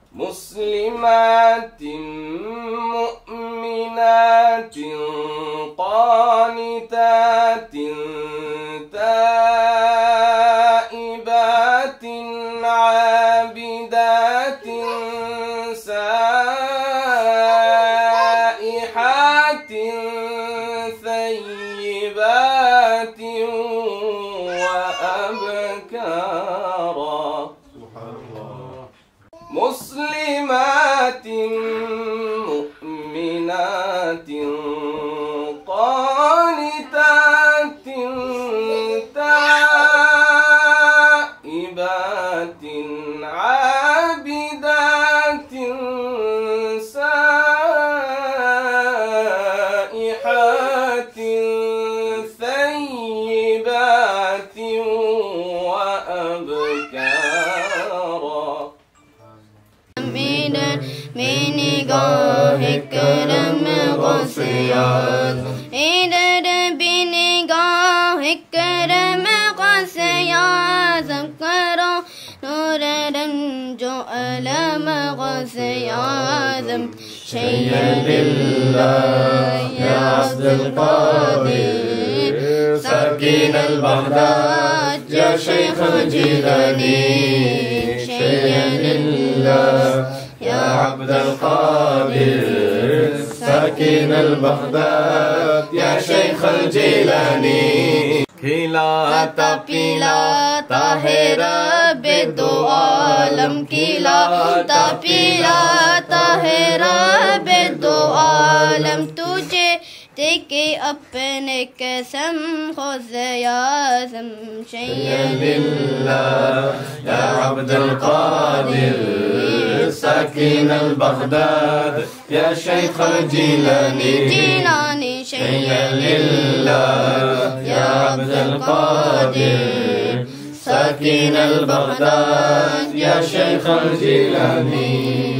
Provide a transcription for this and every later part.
مسلمات مؤمنات قانتات تائبات عابدات سائحات ثيبات وأبكارا. مسلمات مؤمنات قانتات تائبات عابدات سائحات ثيبات وأبكارا. میں نگاہ کرم غسیات ادھر بھی نگاہ کرم غسیات کرو نور رنج و علم غسیات. شیئا للہ یا عبد القادر ساکن البغداد یا شیخ الجیلانی. شیئا للہ یا عبد القادر ساکن البغداد یا شیخ الجیلانی. کھلاتا پلاتا ہے رب دو عالم کھلاتا پلاتا ہے رب دو عالم. تجھے دیکھے اپنے قسم خود اعظم. شیئا للہ یا عبد القادر ساکن البغداد یا شیخ الجیلانی. شیئا للہ یا عبد القادر ساکن البغداد یا شیخ الجیلانی.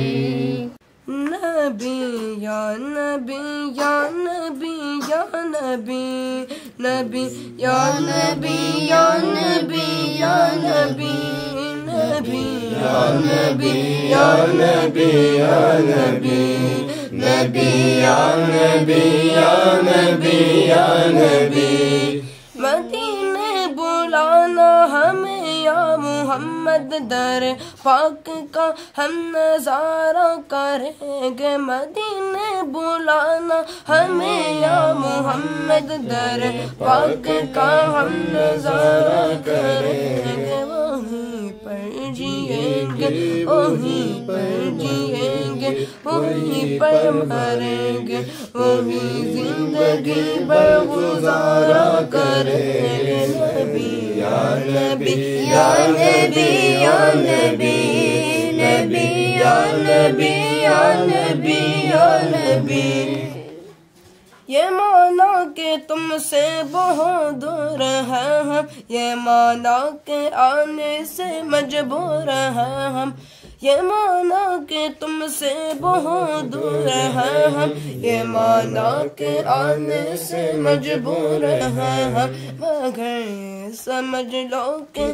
نبی یا نبی یا نبی یا نبی نبی یا نبی یا نبی یا نبی نبی یا نبی یا نبی یا نبی نبی یا نبی یا نبی یا نبی. مدینے بلانا ہمیں یا محمد در پاک کا ہم نظارہ کریں گے. مدینے بلانا ہمیں یا محمد در پاک کا ہم نظارہ کریں گے. وہیں پر جئیں گے وہیں پر جئیں گے وہیں پر مریں گے وہیں زندگی برگزارا کریں گے. نبی یا نبی یا نبی یا نبی نبی یا نبی یا نبی یا نبی. یہ مانا کہ تم سے بہت دور ہیں ہم یہ مانا کہ آنے سے مجبور ہیں ہم. یہ مانا کہ تم سے بہت دور ہیں ہم یہ مانا کہ آنے سے مجبور ہیں ہم. مگر یہ سمجھ لو کہ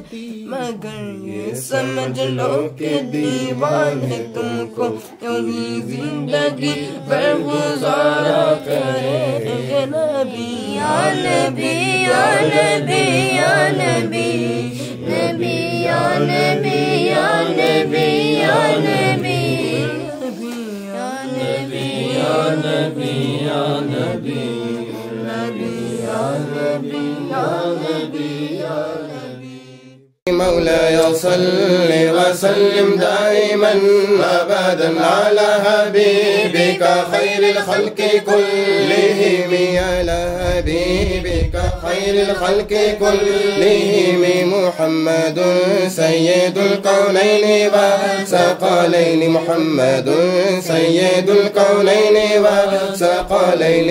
دیوانے تم کو یوں ہی زندگی پر گزارا کریں گے. نبی یا نبی یا نبی یا نبی نبی یا نبی یا نبی یا نبی یا نبی یا نبی یا نبی نبی یا نبی یا نبی یا نبی. مولاي صل وسلم دائما ابدا على حبيبك خير الخلق كلهم. على حبيبك خير الخلق كلهم محمد سيد الكونين والثقلين. محمد سيد الكونين والثقلين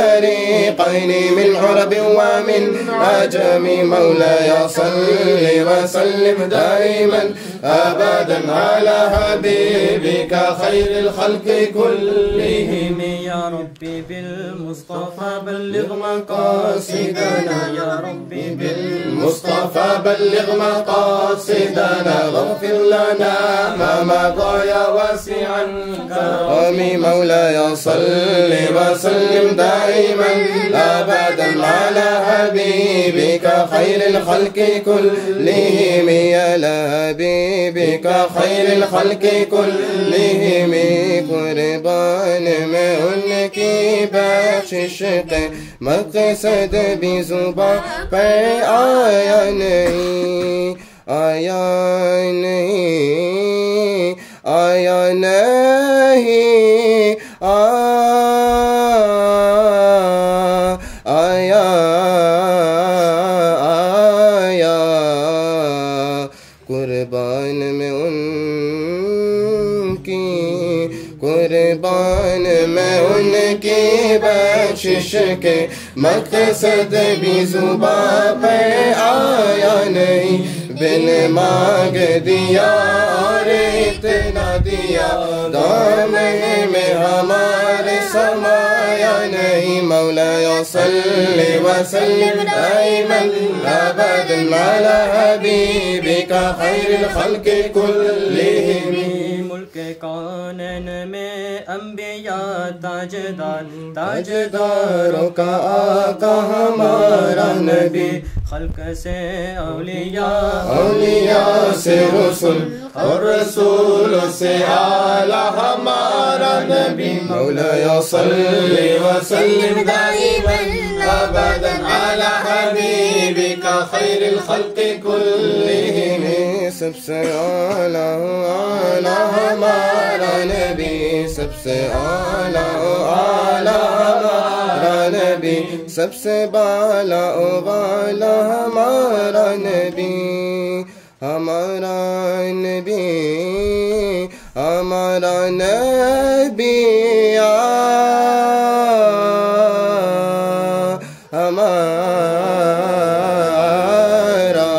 والفريقين من عرب ومن عجم. مولاي صل وسلم دائما أبدا على حبيبك خير الخلق كلهم يا ربي بالمصطفى بلغ مقاصدنا يا ربي بالمصطفى بلغ مقاصدنا واغفر لنا ما مضى يا واسع الكرم مولاي صل وسلم دائما أبدا على حبيبك خير الخلق كلهم يا حبيبك خير الخلق كلهم قربان میں ان کی بخشش کے مقصد بھی زباں پہ آیا نہیں آیا نہیں آیا نہیں آیا آیا قربان میں ان کی قربان میں ان کی بخشش کے مقصد بھی زباں پہ آیا نہیں بن مانگ دیا اور اتنا دیا دامن میں ہمارے سمایا نہیں مولاي صل وسلم دائما أبدا على حبيبك خير الخلق كلهم ملک کونین میں انبیاء تاجدار تاجداروں کا آقا ہمارا نبی خلق سے اولیاء اولیاء سے رسول اور رسول سے اعلیٰ ہمارا نبی مولاي صل وسلم دائما أبدا على حبيبك خير الخلق كلهم سب سے اعلیٰ اعلیٰ ہمارا نبی سب سے اعلیٰ اعلیٰ ہمارا نبی سب سے بالا بالا ہمارا نبی ہمارا نبی ہمارا نبی ہمارا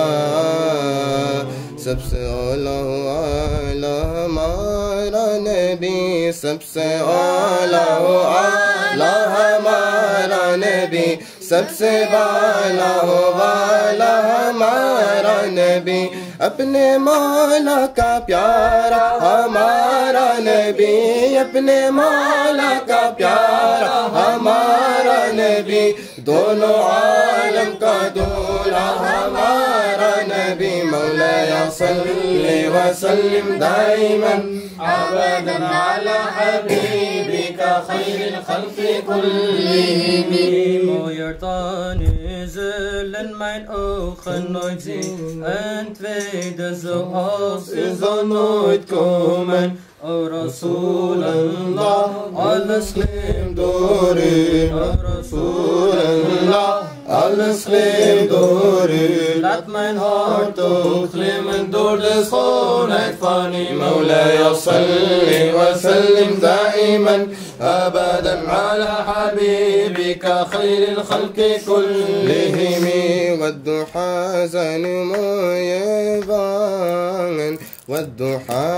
سب سے اعلیٰ اعلیٰ ہمارا نبی سب سے اعلیٰ اعلیٰ ہمارا نبی سب سے بالا والا ہمارا نبی اپنے مولا کا پیارا ہمارا نبی اپنے مولا کا پیارا ہمارا نبی دونوں عالم کا دولہا ہمارا نبی مولاي صل وسلم دائما أبدا على حبيبك خير الخلق كلهم Mooier dan zullen mijn ogen nooit zien en tweede zoals u zal nooit komen. O Rasulallah, alles glimt door u. O Rasulallah, alles glimt door u. Laat mijn hart ook glimmen door de schoonheid van u. مولاي صل وسلم دائما أبدا على حبيبك خير الخلق كلهم والضحى زنمويبان والضحى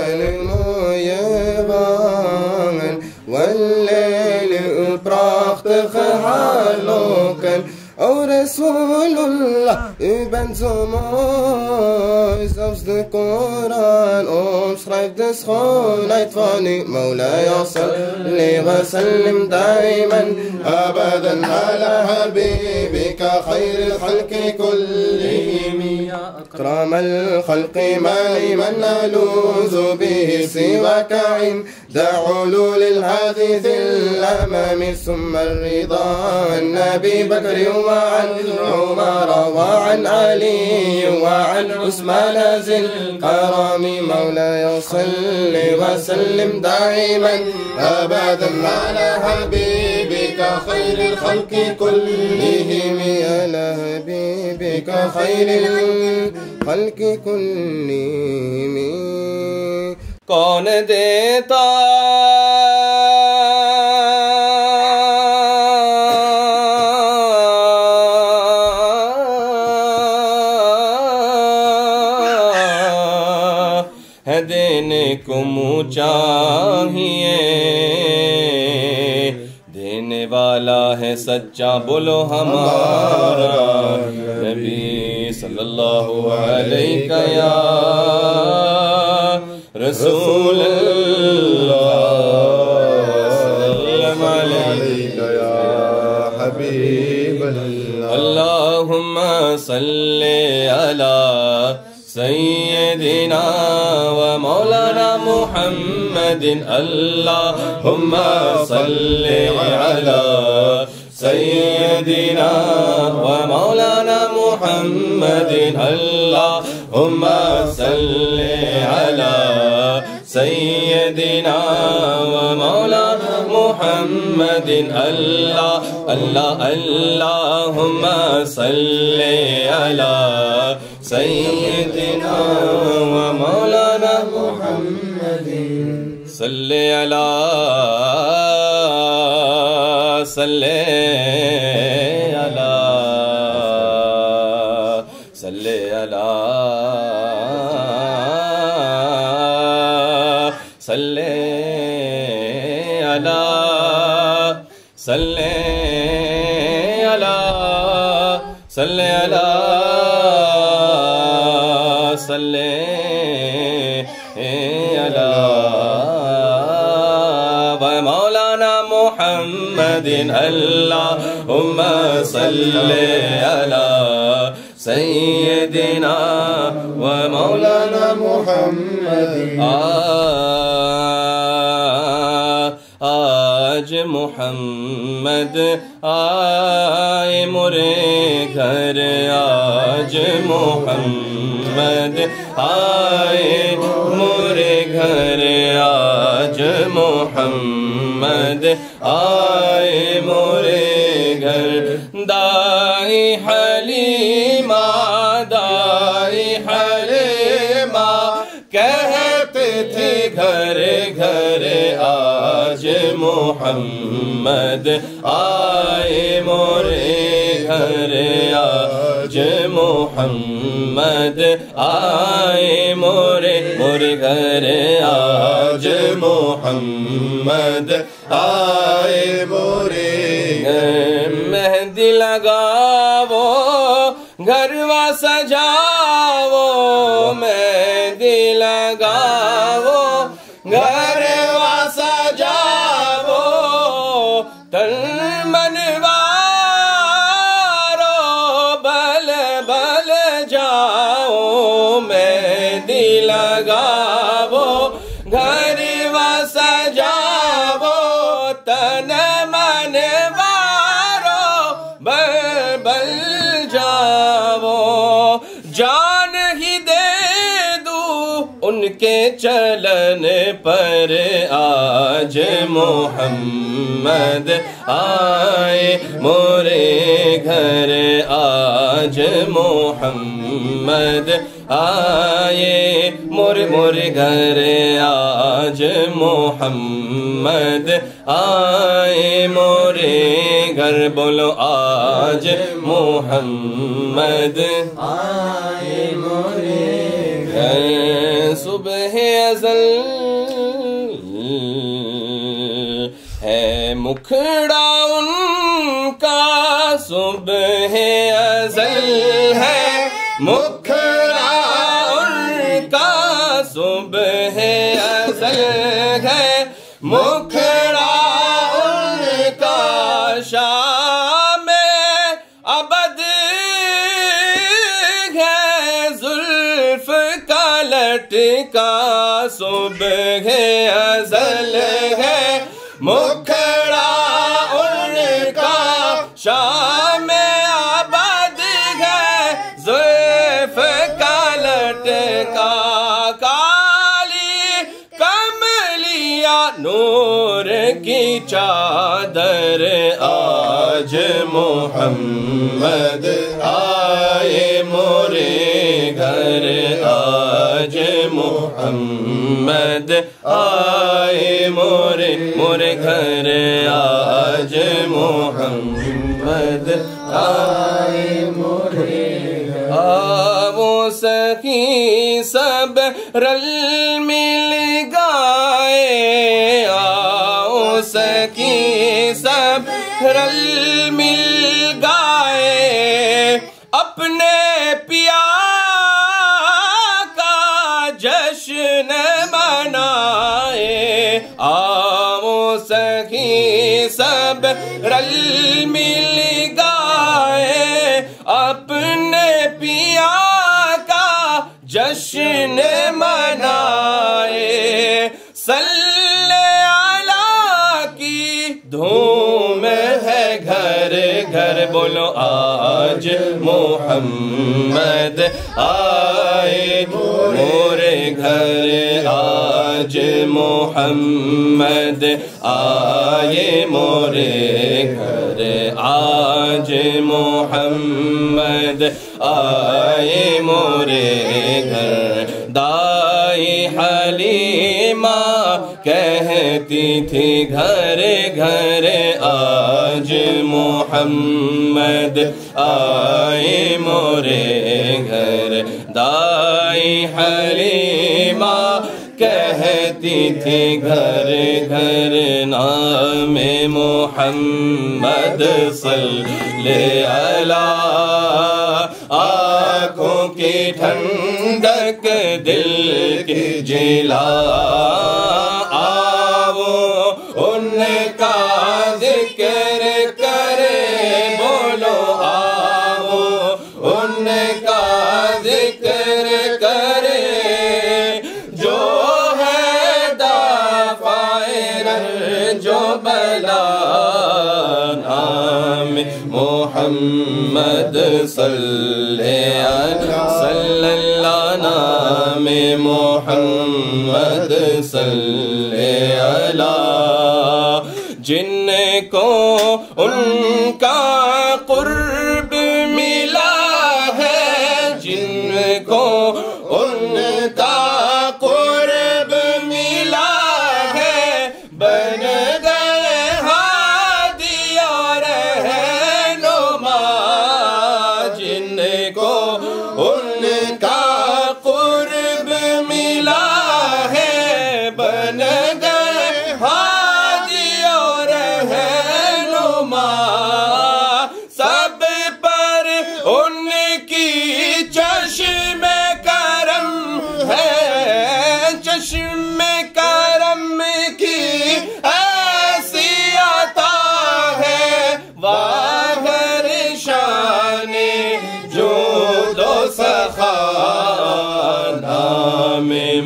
زنمويبان والليل prachtige haloken O Rasulullah, u bent zo mooi, zelfs de Koran omschrijft de schoonheid van u. Moulay salli wa sallim daiman, abadan ala habibika khairil khalqi kullihim. أكرم الخلق ما لمن ألوذ به سواك عند علول الحديث الأمام ثم الرضا عن أبي بكر وعن عمر وعن علي وعن عثمان ذي الكرم مولاي صل وسلم دائما أبدا على حبيبك خير الخلق كلهم على حبيبك خير الخلق كلهم کون دیتا کو منہ چاہیے دینے والا ہے سچا بولو ہمارا نبی صلی اللہ علیہ یا رسول اللہ سلام علیکہ یا حبیب اللہ اللہم صلی علی سیدنا و مولانا محمد اللہم صلی علی سیدنا و مولانا محمد اللہم صلی علی سیدنا و مولانا محمد اللہم صلی علی سیدنا و مولانا محمد صلی علی صلی علی صلی علی صلی علی صلی علی صلی علی صلی علی و مولانا محمد اللہم صلی علی سیدنا و مولانا محمد آج محمد آئے مرے گھر آج محمد آئے مرے گھر آج محمد آئے مرے گھر دائی حلیمہ دائی حلیمہ کہتے تھے گھر گھر آج محمد آئے مرے گھر آج محمد آئے مرے گھر آج محمد آئے مرے گھر مہندی لگاو گھروا سجاو مہندی لگاو گھروا سجاو تن منوارو بل بل جاؤ مہندی لگاو گھروا سجاو تن منوارو بل بل جاؤ جان ہی دے دوں ان کے چلن پر آج محمد آئے مرے گھر آج محمد آئے مرے گھر آج محمد آئے مرے گھر بولو آج محمد آئے مرے گھر صبح ازل ہے مکھڑا ان کا صبح ازل ہے مکھڑا ان کا صبح ازل ہے مکھڑا ان کا شام ابد ہے زلف کا لٹکا صبح ازل ہے مکھڑا ان کا شام ابد ہے زلف کا لٹکا کالی کملیہ نور کی چادر آج محمد آئے مرے گھر آج محمد آئے مرے گھر آج محمد آئے مرے وہ سخی سب رل مل گا سخی سب رل مل گائے اپنے پیا کا جشن منائے آؤ سخی سب رل مل گائے اپنے پیا کا جشن منائے صلی اللہ کی دھوم ہے گھر گھر بولو آج محمد آئے مورے گھر آج محمد آئے مورے گھر آج محمد آئے مورے گھر دائی حلیمہ کہتی تھی گھر گھر آج محمد آئے مورے گھر دائی حلیمہ کہتی تھی گھر گھر نام محمد صلی اللہ آنکھوں کی ٹھنڈک دل کی جلا آؤ ان کا ذکر کرے بولو آؤ ان کا ذکر کرے جو ہے دافائر جو بلا نام محمد صلی اللہ نام محمد صلی اللہ جن کو ان کا قرب ملا ہے جن کو ان کا قرب ملا ہے بن گئے ہادی اور رہنما جن کو ان کا قرب ملا ہے بن گئے ہادی اور رہنما سب پر ان کی چشم کرم ہے چشم کرم کی ایسی عطا ہے واگر شان جود و سخا نام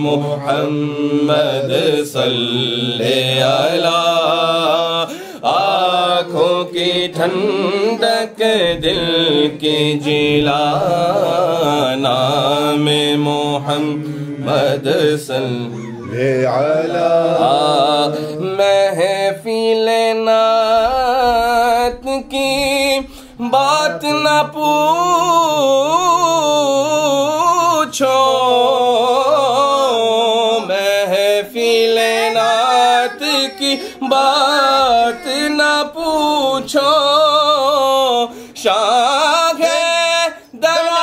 محمد صلی اللہ آنکھوں کی ٹھنڈک دل کی جلا نام محمد صلی اللہ محفل نعت کی بات نہ پوچھو محفل نعت کی بات نہ پوچھو شاہ دلا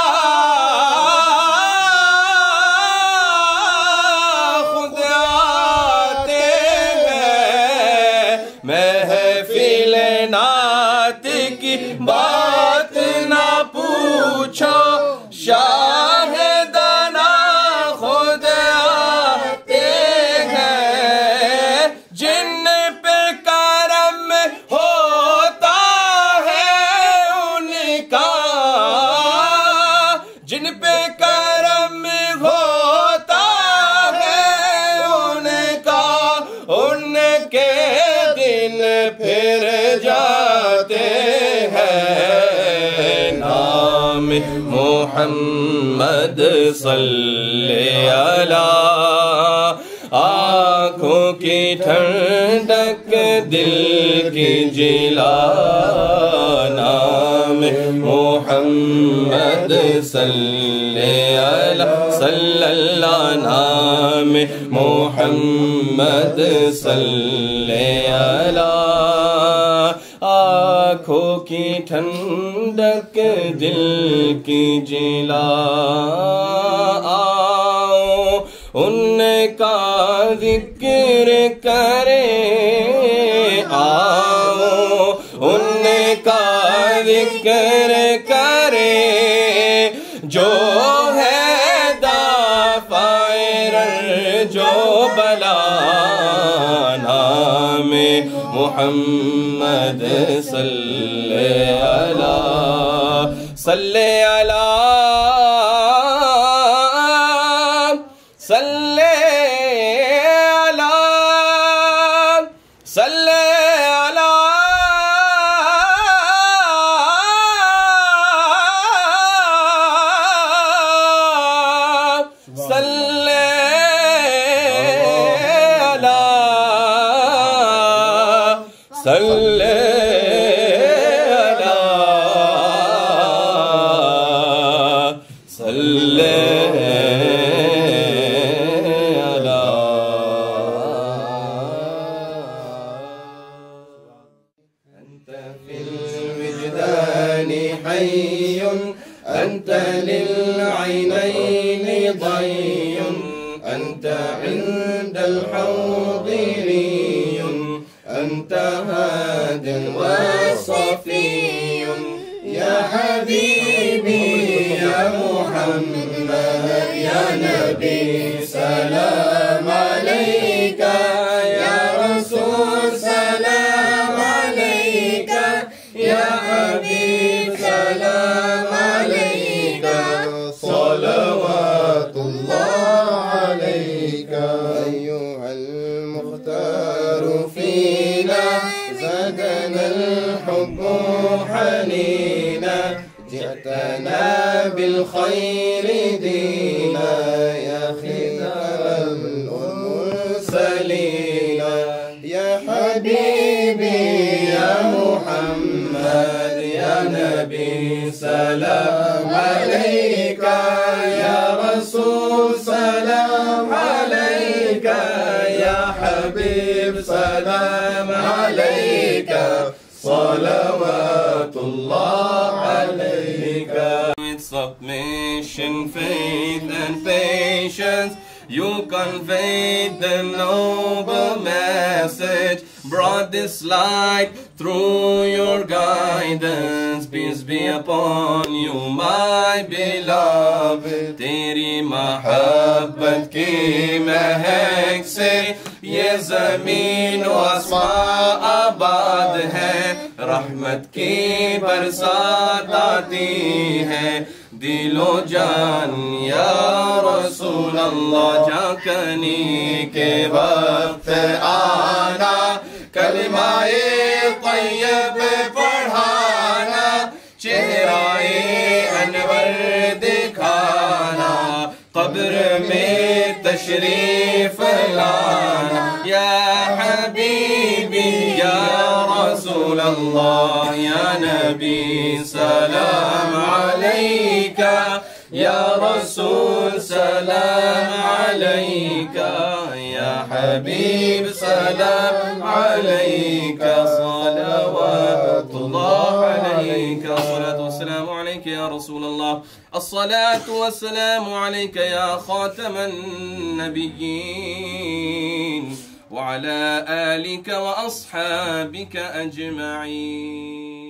خود آتے ہیں محفل نعت کی بات نہ پوچھو شاہ دنا خود آتے ہیں جن پہ کرم ہوتا ہے ان کا جن پہ کرم ہوتا ہے ان کا ان کے دن پھر جاتے ہیں نام محمد صلی اللہ آنکھوں کی ٹھنڈک دل کی جلا نام محمد صلی اللہ نام محمد صلی اللہ آنکھوں کی ٹھنڈک دل کی جلا آؤ ان کا ذکر کرے آؤ ان کا ذکر کرے جو ہے دافع جو بلا نام محمد صلی علی صلی علی صلی علی صلی علی صلی علی صلی حي أنت للعينين ضي أنت عند الحاضري أنت هاد وصفي يا حبيبي يا محمد يا نبي سلام عليك يا رسول سلام عليك يا حبيب سلام عليك صلوات الله عليك أيها المختار فينا زادنا الحب حنينا جئتنا بالخير دينا يا ختام المرسلين يا حبيبي يا محمد يا نبي سلام عليك يا رسول سلام عليك يا حبيب سلام عليك صلوات الله عليك. With submission, faith and patience you conveyed the noble message, brought this light through your guidance. Peace be upon you, my beloved. تیری محبت کی مہک سے یہ زمین و آسمان آباد ہے، رحمت کی برسات آتی ہے، دل و جان یا رسول اللہ جاکنی کے وقت آنا، کلمہ طیب پڑھانا، چہرہ انور دکھانا، قبر میں تشریف لانا، یا حبیبی یا رسول اللہ یا نبی سلام علیکہ یا رسول سلام علیکہ یا حبیب سلام علیکہ صلوات اللہ علیکہ الصلاة والسلام علیکہ یا رسول اللہ الصلاة والسلام علیکہ یا خاتم النبیین وعلى آلك وأصحابك أجمعين.